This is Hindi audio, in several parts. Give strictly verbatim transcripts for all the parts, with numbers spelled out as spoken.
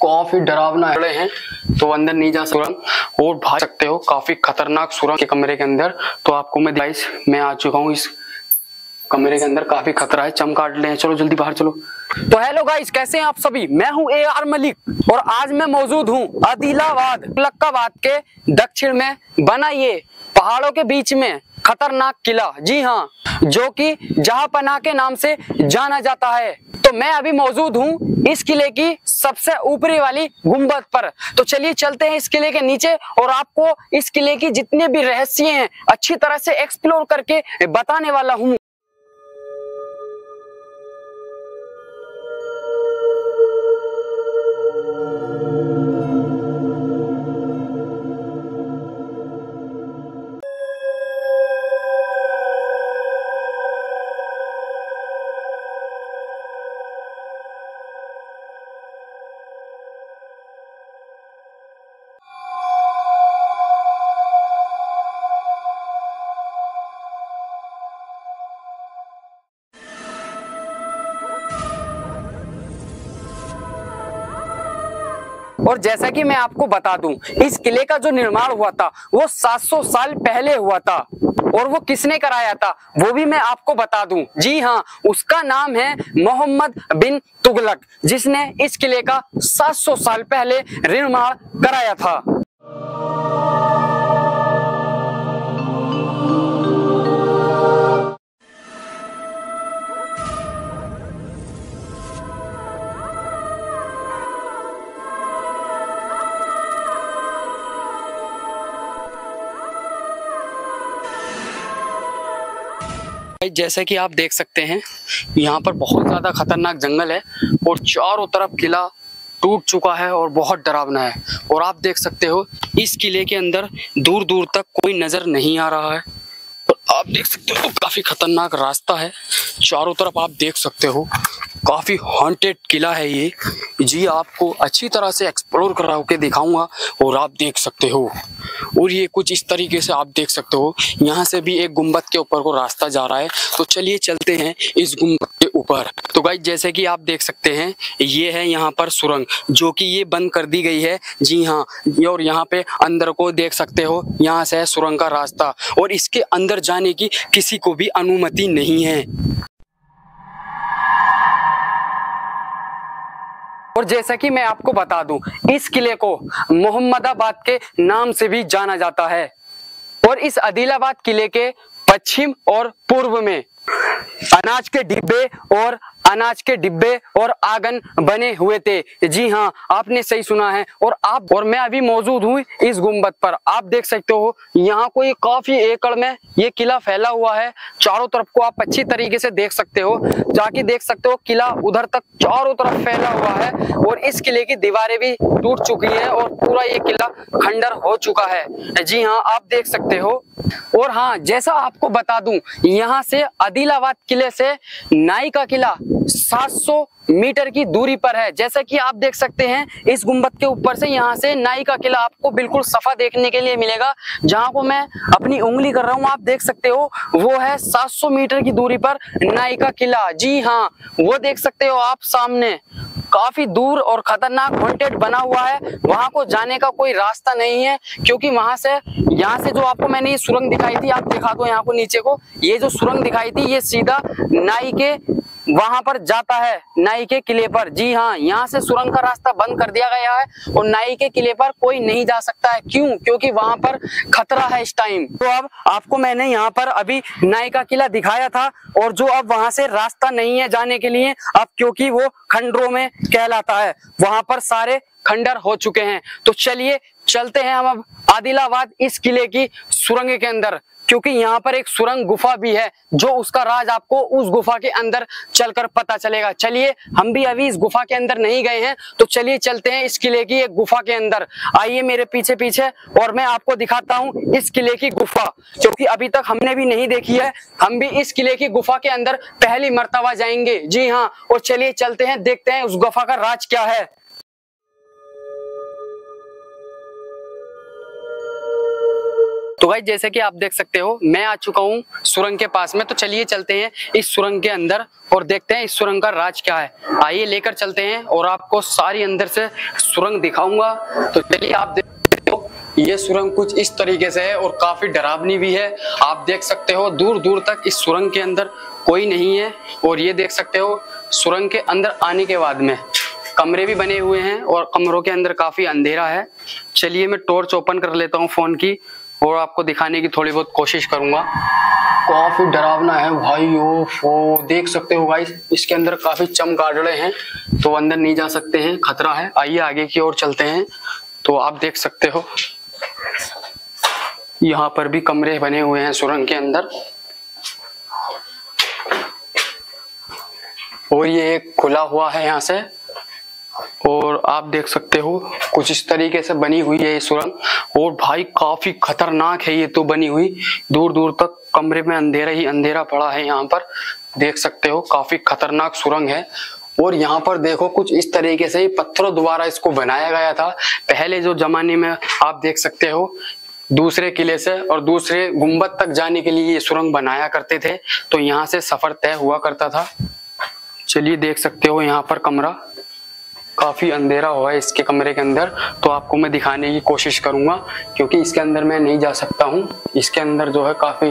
काफी डरावना है हैं तो अंदर नहीं जा सुरंग और भाग सकते हो, काफी खतरनाक सुरंग के कमरे के अंदर। तो आपको मैं गाइस मैं आ चुका हूँ इस कमरे के अंदर, काफी खतरा है, चमकाट ले, चलो जल्दी बाहर चलो। तो हेलो गाइस, कैसे हैं आप सभी? मैं हूं ए आर मलिक और आज मैं मौजूद हूं आदिलाबाद लक्काबाद के दक्षिण में बना ये पहाड़ों के बीच में खतरनाक किला। जी हाँ, जो कि जहांपनाह के नाम से जाना जाता है। तो मैं अभी मौजूद हूँ इस किले की सबसे ऊपरी वाली गुंबद पर। तो चलिए चलते हैं इस किले के नीचे और आपको इस किले की जितने भी रहस्य हैं अच्छी तरह से एक्सप्लोर करके बताने वाला हूँ। और जैसा कि मैं आपको बता दूं, इस किले का जो निर्माण हुआ था वो सात सौ साल पहले हुआ था और वो किसने कराया था वो भी मैं आपको बता दूं। जी हाँ, उसका नाम है मोहम्मद बिन तुगलक, जिसने इस किले का सात सौ साल पहले निर्माण कराया था। जैसे कि आप देख सकते हैं यहाँ पर बहुत ज्यादा खतरनाक जंगल है और चारों तरफ किला टूट चुका है और बहुत डरावना है। और आप देख सकते हो इस किले के अंदर दूर दूर तक कोई नजर नहीं आ रहा है और आप देख सकते हो काफी खतरनाक रास्ता है, चारों तरफ आप देख सकते हो काफी हॉन्टेड किला है ये। जी आपको अच्छी तरह से एक्सप्लोर करा के दिखाऊंगा और आप देख सकते हो। और ये कुछ इस तरीके से आप देख सकते हो, यहाँ से भी एक गुंबद के ऊपर को रास्ता जा रहा है। तो चलिए चलते हैं इस गुंबद के ऊपर। तो गाइस जैसे कि आप देख सकते हैं ये है यहाँ पर सुरंग, जो कि ये बंद कर दी गई है। जी हाँ, और यहाँ पे अंदर को देख सकते हो, यहाँ से है सुरंग का रास्ता और इसके अंदर जाने की किसी को भी अनुमति नहीं है। और जैसा कि मैं आपको बता दूं, इस किले को मोहम्मदाबाद के नाम से भी जाना जाता है और इस आदिलाबाद किले के पश्चिम और पूर्व में अनाज के डिब्बे और अनाज के डिब्बे और आंगन बने हुए थे। जी हाँ, आपने सही सुना है। और आप और मैं अभी मौजूद हूँ इस गुंबद पर। आप देख सकते हो यहाँ कोई काफी एकड़ में ये किला फैला हुआ है, चारों तरफ को आप अच्छी तरीके से देख सकते हो, जाके देख सकते हो किला उधर तक चारों तरफ फैला हुआ है और इस किले की दीवारें भी टूट चुकी है और पूरा ये किला खंडर हो चुका है। जी हाँ, आप देख सकते हो। और हाँ, जैसा आपको बता दूं, यहाँ से आदिलाबाद किले से नाई का किला सात सौ मीटर की दूरी पर है। जैसा कि आप देख सकते हैं इस गुंबद के ऊपर से यहाँ से नाई का किला आपको बिल्कुल सफा देखने के लिए मिलेगा। जहां को मैं अपनी उंगली कर रहा हूँ आप देख सकते हो वो है सात सौ मीटर की दूरी पर नाई का किला। जी हाँ, वो देख सकते हो आप सामने, काफी दूर और खतरनाक हॉन्टेड बना हुआ है। वहां को जाने का कोई रास्ता नहीं है, क्योंकि वहां से यहाँ से जो आपको मैंने ये सुरंग दिखाई थी, आप दिखा दो यहाँ को नीचे को, ये जो सुरंग दिखाई थी ये सीधा नाई के वहां पर जाता है, नाई के किले पर। जी हाँ, यहाँ से सुरंग का रास्ता बंद कर दिया गया है और नाई के किले पर कोई नहीं जा सकता है। क्यों? क्योंकि वहां पर खतरा है इस टाइम। तो अब आपको मैंने यहाँ पर अभी नाई का किला दिखाया था और जो अब वहां से रास्ता नहीं है जाने के लिए अब, क्योंकि वो खंडरों में कहलाता है, वहां पर सारे खंडर हो चुके हैं। तो चलिए चलते हैं हम अब आदिलाबाद इस किले की सुरंग के अंदर, क्योंकि यहाँ पर एक सुरंग गुफा भी है, जो उसका राज आपको उस गुफा के अंदर चलकर पता चलेगा। चलिए, हम भी अभी इस गुफा के अंदर नहीं गए हैं, तो चलिए चलते हैं इस किले की एक गुफा के अंदर। आइए मेरे पीछे पीछे और मैं आपको दिखाता हूँ इस किले की गुफा, क्योंकि अभी तक हमने भी नहीं देखी है। हम भी इस किले की गुफा के अंदर पहली मर्तबा जाएंगे। जी हाँ, और चलिए चलते हैं, देखते हैं उस गुफा का राज क्या है। तो गाइस जैसे कि आप देख सकते हो मैं आ चुका हूँ सुरंग के पास में। तो चलिए चलते हैं इस सुरंग के अंदर और देखते हैं इस सुरंग का राज क्या है। आइए लेकर चलते हैं और आपको सारी अंदर से सुरंग दिखाऊंगा। तो चलिए आप देख सकते हो ये सुरंग कुछ इस तरीके से है और काफी डरावनी भी है। आप देख सकते हो दूर दूर तक इस सुरंग के अंदर कोई नहीं है। और ये देख सकते हो सुरंग के अंदर आने के बाद में कमरे भी बने हुए हैं और कमरों के अंदर काफी अंधेरा है। चलिए मैं टॉर्च ओपन कर लेता हूँ फोन की और आपको दिखाने की थोड़ी बहुत कोशिश करूंगा। काफी डरावना है भाई। ओ फो देख सकते हो गाइस इसके अंदर काफी चमगादड़े हैं तो अंदर नहीं जा सकते हैं, खतरा है। आइए आगे की ओर चलते हैं। तो आप देख सकते हो यहाँ पर भी कमरे बने हुए हैं सुरंग के अंदर और ये एक खुला हुआ है यहाँ से। और आप देख सकते हो कुछ इस तरीके से बनी हुई है ये सुरंग। और भाई काफी खतरनाक है ये तो बनी हुई। दूर दूर तक कमरे में अंधेरा ही अंधेरा पड़ा है। यहाँ पर देख सकते हो काफी खतरनाक सुरंग है। और यहाँ पर देखो कुछ इस तरीके से पत्थरों द्वारा इसको बनाया गया था। पहले जो जमाने में आप देख सकते हो दूसरे किले से और दूसरे गुंबद तक जाने के लिए ये सुरंग बनाया करते थे। तो यहाँ से सफर तय हुआ करता था। चलिए देख सकते हो यहाँ पर कमरा काफी अंधेरा हुआ है इसके कमरे के अंदर। तो आपको मैं दिखाने की कोशिश करूंगा क्योंकि इसके अंदर मैं नहीं जा सकता हूँ। इसके अंदर जो है काफी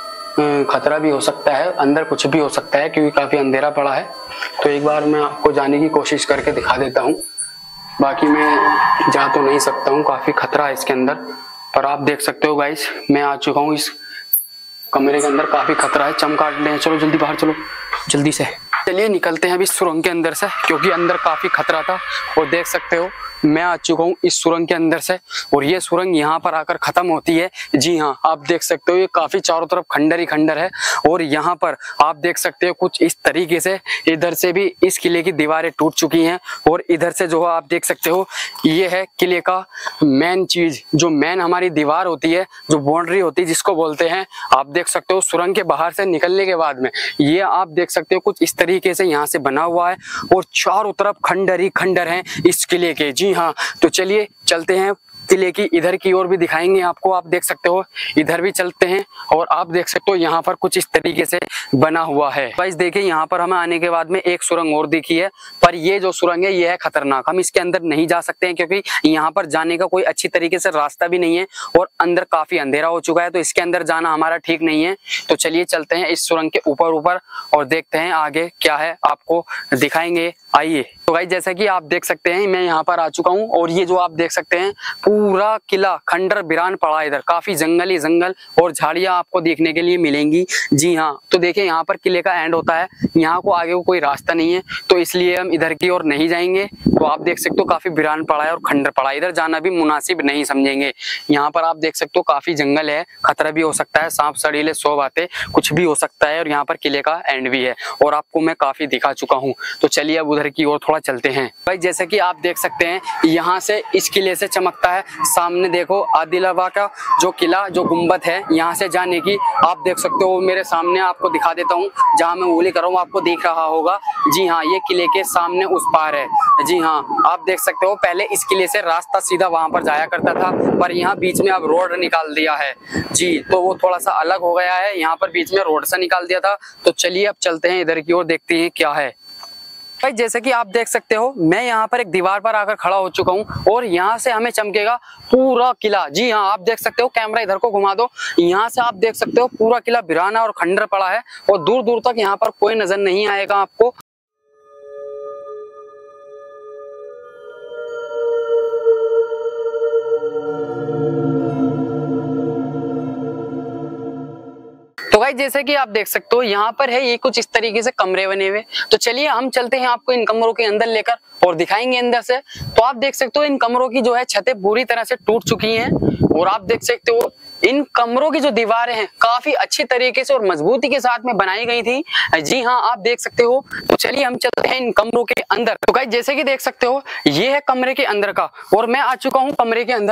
खतरा भी हो सकता है, अंदर कुछ भी हो सकता है क्योंकि काफी अंधेरा पड़ा है। तो एक बार मैं आपको जाने की कोशिश करके दिखा देता हूँ। बाकी मैं जा तो नहीं सकता हूँ, काफी खतरा है इसके अंदर। पर आप देख सकते हो गाइस मैं आ चुका हूँ इस कमरे के अंदर। काफी खतरा है, चमगादड़ हैं। चलो जल्दी बाहर चलो जल्दी से। चलिए निकलते हैं अभी सुरंग के अंदर से क्योंकि अंदर काफी खतरा था। और देख सकते हो मैं आ चुका हूँ इस सुरंग के अंदर से और ये सुरंग यहाँ पर आकर खत्म होती है। जी हाँ आप देख सकते हो ये काफी चारों तरफ खंडर ही खंडर है। और यहाँ पर आप देख सकते हो कुछ इस तरीके से इधर से भी इस किले की दीवारें टूट चुकी हैं। और इधर से जो आप देख सकते हो ये है किले का मेन चीज, जो मेन हमारी दीवार होती है, जो बाउंड्री होती है जिसको बोलते हैं। आप देख सकते हो सुरंग के बाहर से निकलने के बाद में ये आप देख सकते हो कुछ इस तरीके से यहाँ से बना हुआ है और चारों तरफ खंडर ही खंडर हैं इस किले के। जी हाँ तो चलिए चलते हैं किले की इधर की ओर भी दिखाएंगे आपको। आप देख सकते हो इधर भी चलते हैं और आप देख सकते हो यहाँ पर कुछ इस तरीके से बना हुआ है। गाइस देखिए यहाँ पर हमें आने के बाद में एक सुरंग और दिखी है। पर ये जो सुरंग है ये है खतरनाक, हम इसके अंदर नहीं जा सकते हैं क्योंकि यहाँ पर जाने का कोई अच्छी तरीके से रास्ता भी नहीं है और अंदर काफी अंधेरा हो चुका है। तो इसके अंदर जाना हमारा ठीक नहीं है। तो चलिए चलते हैं इस सुरंग के ऊपर ऊपर और देखते हैं आगे क्या है, आपको दिखाएंगे। आइए। तो गाइस जैसा कि आप देख सकते हैं मैं यहाँ पर आ चुका हूँ और ये जो आप देख सकते हैं पूरा किला खंडर बिरान पड़ा है। इधर काफी जंगल ही जंगल और झाड़ियां आपको देखने के लिए मिलेंगी। जी हाँ तो देखिए यहाँ पर किले का एंड होता है, यहाँ को आगे को कोई रास्ता नहीं है तो इसलिए हम इधर की ओर नहीं जाएंगे। तो आप देख सकते हो काफी बिरान पड़ा है और खंडर पड़ा है, इधर जाना भी मुनासिब नहीं समझेंगे। यहाँ पर आप देख सकते हो काफी जंगल है, खतरा भी हो सकता है, सांप सड़ीले सौ बातें कुछ भी हो सकता है। और यहाँ पर किले का एंड भी है और आपको मैं काफी दिखा चुका हूँ। तो चलिए अब उधर की ओर थोड़ा चलते हैं। भाई जैसे कि आप देख सकते हैं यहाँ से इस किले से चमकता है सामने देखो आदिलाबा का जो किला जो गुंबद है। यहाँ से जाने की आप देख सकते हो मेरे सामने आपको दिखा देता हूँ, जहाँ मैं उंगली कर रहा हूँ आपको दिख रहा होगा। जी हाँ ये किले के सामने उस पार है। जी हाँ आप देख सकते हो पहले इस किले से रास्ता सीधा वहां पर जाया करता था पर यहाँ बीच में अब रोड निकाल दिया है। जी तो वो थोड़ा सा अलग हो गया है, यहाँ पर बीच में रोड सा निकाल दिया था। तो चलिए अब चलते हैं इधर की ओर, देखते हैं क्या है। भाई जैसे कि आप देख सकते हो मैं यहाँ पर एक दीवार पर आकर खड़ा हो चुका हूँ और यहाँ से हमें चमकेगा पूरा किला। जी हाँ आप देख सकते हो, कैमरा इधर को घुमा दो, यहाँ से आप देख सकते हो पूरा किला बिराना और खंडर पड़ा है और दूर दूर तक यहाँ पर कोई नजर नहीं आएगा आपको। तो भाई जैसे कि आप देख सकते हो यहाँ पर है ये कुछ इस तरीके से कमरे बने हुए। तो चलिए हम चलते हैं आपको इन कमरों के अंदर लेकर और दिखाएंगे अंदर से। तो आप देख सकते हो इन कमरों की जो है छतें पूरी तरह से टूट चुकी हैं और आप देख सकते हो इन कमरों की जो दीवारें हैं काफी अच्छी तरीके से और मजबूती के साथ में बनाई गई थी। जी हाँ आप देख सकते हो। तो चलिए हम चलते हैं इन कमरों के अंदर। तो गाइस जैसे कि देख सकते हो ये है कमरे के अंदर का और मैं आ चुका हूँ कमरे के अंदर।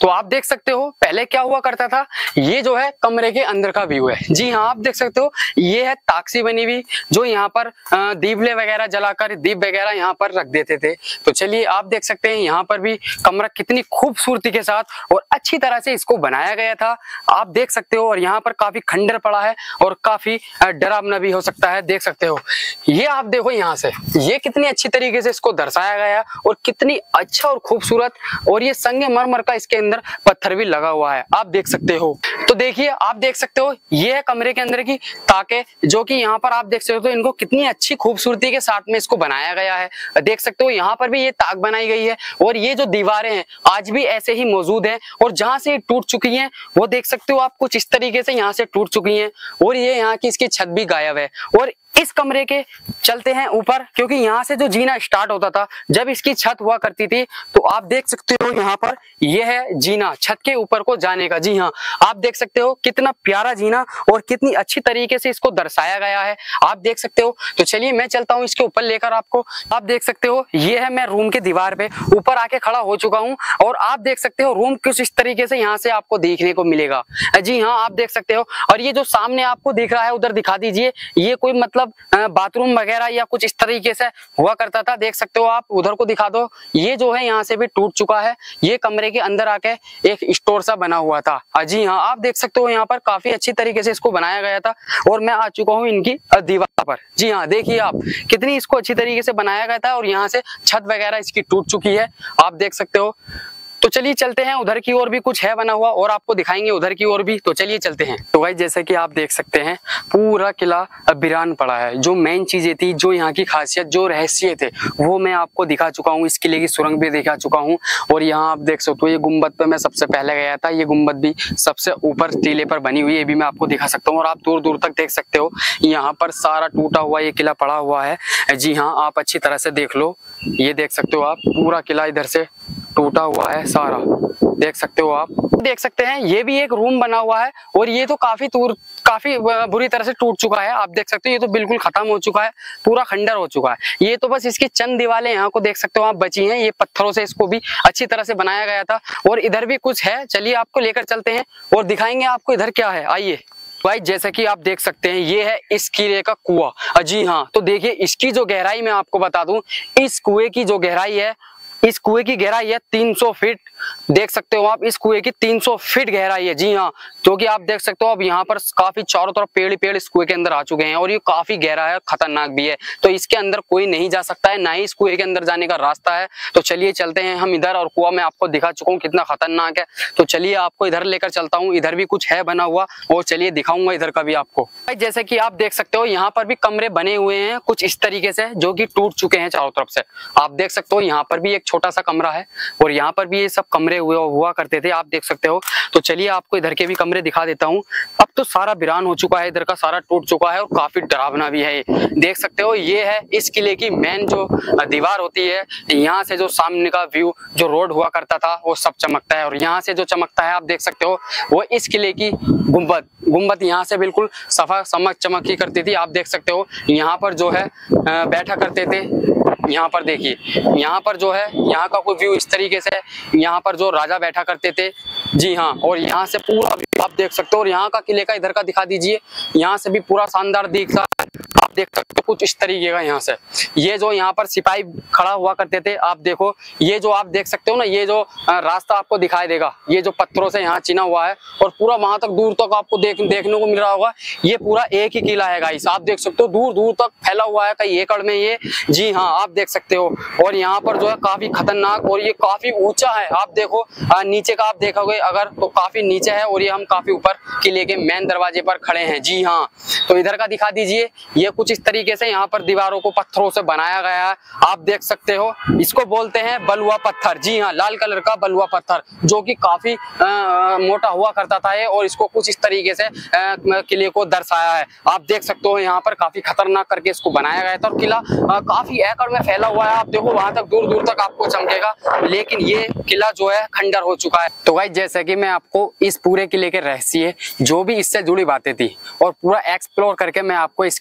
तो आप देख सकते हो पहले क्या हुआ करता था, ये जो है कमरे के अंदर का व्यू है। जी हाँ, आप देख सकते हो ये है ताकसी बनी हुई, जो यहाँ पर दीपले वगैरह जलाकर दीप वगैरह यहाँ पर रख देते थे। तो चलिए आप देख सकते हैं यहाँ पर भी कमरा कितनी खूबसूरती के साथ और अच्छी तरह से इसको बनाया गया था, आप देख सकते हो। और यहाँ पर काफी खंडर पड़ा है और काफी डरावना भी हो सकता है, देख सकते हो। ये आप देखो यहाँ से ये कितनी अच्छी तरीके से इसको दर्शाया गया और कितनी अच्छा और खूबसूरत, और ये संगमरमर का इसके अंदर पत्थर भी लगा हुआ है, आप देख सकते हो। तो देखिए आप देख सकते हो ये है कमरे के अंदर की ताके, जो कि यहाँ पर आप देख सकते हो इनको कितनी अच्छी खूबसूरती के साथ में इसको बनाया गया है। देख सकते हो यहाँ पर भी ये ताक बनाई गई है और ये जो दीवारें हैं आज भी ऐसे ही मौजूद हैं, और जहां से टूट चुकी हैं वो देख सकते हो आप कुछ इस तरीके से यहाँ से टूट चुकी हैं, और ये यहाँ की इसकी छत भी गायब है। और इस कमरे के चलते हैं ऊपर, क्योंकि यहाँ से जो जीना स्टार्ट होता था जब इसकी छत हुआ करती थी, तो आप देख सकते हो यहाँ पर यह है जीना छत के ऊपर को जाने का। जी हाँ, आप देख सकते हो कितना प्यारा जीना और कितनी अच्छी तरीके से इसको दर्शाया गया है, आप देख सकते हो। तो चलिए मैं चलता हूँ इसके ऊपर लेकर आपको। आप देख सकते हो ये है मैं रूम के दीवार पे ऊपर आके खड़ा हो चुका हूँ, और आप देख सकते हो रूम कुछ इस तरीके से यहाँ से आपको देखने को मिलेगा। जी हाँ, आप देख सकते हो। और ये जो सामने आपको दिख रहा है उधर दिखा दीजिए, ये कोई मतलब बाथरूम वगैरह या कुछ इस तरीके से हुआ करता था, देख सकते हो आप। उधर को दिखा दो, ये जो है यहाँ से भी टूट चुका है, ये कमरे के अंदर आके एक स्टोर सा बना हुआ था। जी हाँ, आप देख सकते हो यहाँ पर काफी अच्छी तरीके से इसको बनाया गया था, और मैं आ चुका हूँ इनकी दीवार पर। जी हाँ, देखिए आप कितनी इसको अच्छी तरीके से बनाया गया था, और यहाँ से छत वगैरह इसकी टूट चुकी है, आप देख सकते हो। तो चलिए चलते हैं, उधर की ओर भी कुछ है बना हुआ और आपको दिखाएंगे उधर की ओर भी। तो चलिए चलते हैं। तो भाई जैसे कि आप देख सकते हैं पूरा किला वीरान पड़ा है। जो मेन चीजें थी, जो यहाँ की खासियत, जो रहस्य थे, वो मैं आपको दिखा चुका हूँ। इस किले की सुरंग भी दिखा चुका हूँ, और यहाँ आप देख सकते हो ये गुम्बद पे मैं सबसे पहले गया था। ये गुम्बद भी सबसे ऊपर टीले पर बनी हुई है, ये भी मैं आपको दिखा सकता हूँ। और आप दूर दूर तक देख सकते हो यहाँ पर सारा टूटा हुआ ये किला पड़ा हुआ है। जी हाँ, आप अच्छी तरह से देख लो, ये देख सकते हो आप पूरा किला इधर से टूटा हुआ है सारा, देख सकते हो आप। देख सकते हैं ये भी एक रूम बना हुआ है, और ये तो काफी दूर काफी बुरी तरह से टूट चुका है, आप देख सकते हो। ये तो बिल्कुल खत्म हो चुका है, पूरा खंडर हो चुका है। ये तो बस इसकी चंद दीवारें यहाँ को देख सकते हो आप बची हैं, ये पत्थरों से इसको भी अच्छी तरह से बनाया गया था। और इधर भी कुछ है, चलिए आपको लेकर चलते हैं और दिखाएंगे आपको इधर क्या है, आइए। भाई जैसे कि आप देख सकते हैं ये है इस किले का कुआं। जी हाँ, तो देखिए इसकी जो गहराई मैं आपको बता दूं, इस कुएं की जो गहराई है, इस कुएं की गहराई है तीन सौ फीट, देख सकते हो आप। इस कुएं की तीन सौ फीट गहराई है। जी हाँ, जो कि आप देख सकते हो अब यहाँ पर काफी चारों तरफ पेड़ पेड़ इस कुएं के अंदर आ चुके हैं, और ये काफी गहरा है, खतरनाक भी है। तो इसके अंदर कोई नहीं जा सकता है, ना ही इस कुएं के अंदर जाने का रास्ता है। तो चलिए चलते हैं हम इधर, और कुआं मैं आपको दिखा चुका हूँ कितना खतरनाक है। तो चलिए आपको इधर लेकर चलता हूँ, इधर भी कुछ है बना हुआ, और चलिए दिखाऊंगा इधर का भी आपको। भाई जैसे कि आप देख सकते हो यहाँ पर भी कमरे बने हुए हैं कुछ इस तरीके से, जो कि टूट चुके हैं चारों तरफ से। आप देख सकते हो यहाँ पर भी एक छोटा सा कमरा है, और यहाँ पर भी ये सब कमरे हुए हुआ करते थे, आप देख सकते हो। तो चलिए आपको इधर के भी कमरे दिखा देता हूँ। अब तो सारा वीरान हो चुका है, इधर का सारा टूट चुका है, और काफी डरावना भी है। देख सकते हो ये है इस किले की मेन जो दीवार होती है, यहाँ से जो सामने का व्यू, जो रोड हुआ करता था, वो सब चमकता है। और यहाँ से जो चमकता है आप देख सकते हो वो इस किले की गुम्बद गुम्बद यहाँ से बिल्कुल सफा चमक चमकी करती थी, आप देख सकते हो। यहाँ पर जो है बैठा करते थे, यहाँ पर देखिए, यहाँ पर जो है यहाँ का कोई व्यू इस तरीके से, यहाँ पर जो राजा बैठा करते थे। जी हाँ, और यहाँ से पूरा व्यू आप देख सकते हो। और यहाँ का किले का इधर का दिखा दीजिए, यहाँ से भी पूरा शानदार दिख रहा है, आप देख सकते हो कुछ इस तरीके का। यहाँ से ये जो यहाँ पर सिपाही खड़ा हुआ करते थे, आप देखो ये जो आप देख सकते हो ना, ये जो रास्ता आपको दिखाई देगा, ये जो पत्थरों से यहाँ चिना हुआ है, और पूरा वहां तक दूर तक आपको देख देखने को मिल रहा होगा। ये पूरा एक ही किला है गाइस, आप देख सकते हो दूर दूर तक फैला हुआ है कई एकड़ में ये। जी हाँ, आप देख सकते हो। और यहाँ पर जो है काफी खतरनाक, और ये काफी ऊंचा है, आप देखो आ, नीचे का आप देखोगे अगर तो काफी नीचे है, और ये हम काफी ऊपर किले के मेन दरवाजे पर खड़े हैं। जी हाँ, तो इधर का दिखा दीजिए, ये कुछ इस तरीके से यहाँ पर दीवारों को पत्थरों से बनाया गया है, आप देख सकते हो। इसको बोलते हैं बलुआ पत्थर। जी हाँ, लाल कलर का बलुआ पत्थर, जो कि काफी आ, मोटा हुआ करता था ये, और इसको कुछ इस तरीके से आ, किले को दर्शाया है, आप देख सकते हो। यहाँ पर काफी खतरनाक करके इसको बनाया गया था, और किला आ, काफी एकड़ में फैला हुआ है, आप देखो वहां तक दूर दूर तक आपको चमकेगा। लेकिन ये किला जो है खंडर हो चुका है। तो भाई जैसे कि मैं आपको इस पूरे किले के रहस्य, जो भी इससे जुड़ी बातें थी, और पूरा एक्सप्लोर करके मैं आपको इस किले को दिखा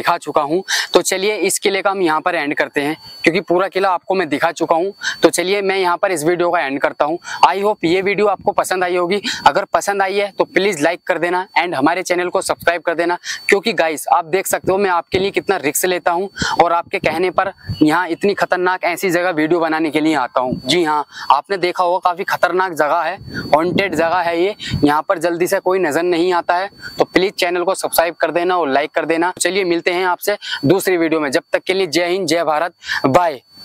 दिखा चुका हूँ। तो चलिए इस किले का हम यहाँ पर एंड करते हैं, क्योंकि पूरा किला आपको मैं दिखा चुका हूँ। तो चलिए मैं यहाँ पर इस वीडियो का एंड करता हूँ। आई होप ये वीडियो आपको पसंद आई होगी। अगर पसंद आई है तो प्लीज लाइक कर देना एंड हमारे चैनल को सब्सक्राइब कर देना, क्योंकि गाइस आप देख सकते हो मैं आपके लिए कितना रिस्क लेता हूँ और आपके कहने पर यहाँ इतनी खतरनाक ऐसी जगह वीडियो बनाने के लिए आता हूँ। जी हाँ, आपने देखा होगा काफी खतरनाक जगह है, हॉन्टेड जगह है ये, यहाँ पर जल्दी से कोई नजर नहीं आता है। तो प्लीज चैनल को सब्सक्राइब कर देना और लाइक कर देना। चलिए मिलते हैं आपसे दूसरी वीडियो में, जब तक के लिए जय हिंद, जय भारत, बाय।